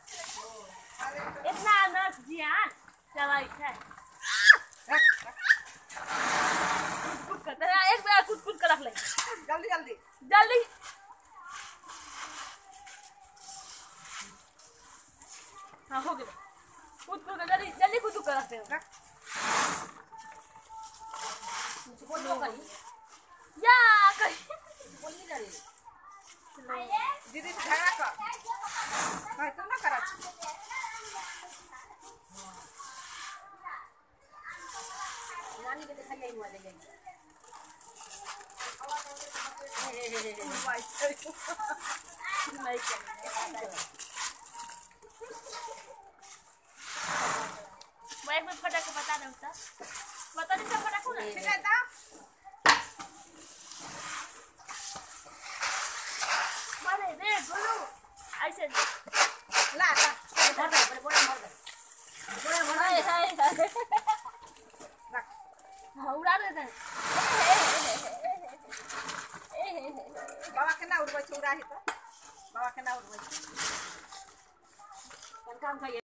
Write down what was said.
इतना नस जियान चलाई है कुछ करते हैं एक बार कुछ कर रख ले जल्दी जल्दी जल्दी हाँ हो गया कुछ जल्दी जल्दी कुछ कर रखते हैं बोलो करी या करी बोली जा रही दीदी झगड़ा कर भाई तुम ना करा नानी के दिखाई नहीं हुआ लेकिन मैं एक बार फटाके बता दूं तो बता नहीं सब फटाको ना ठीक है ता मारे दे बोलो ऐसे ला ला मर गए बोला हाय हाय रख हां उड़ा देते हैं बाबा के ना उड़बै छौरा है तो बाबा के ना उड़बै काम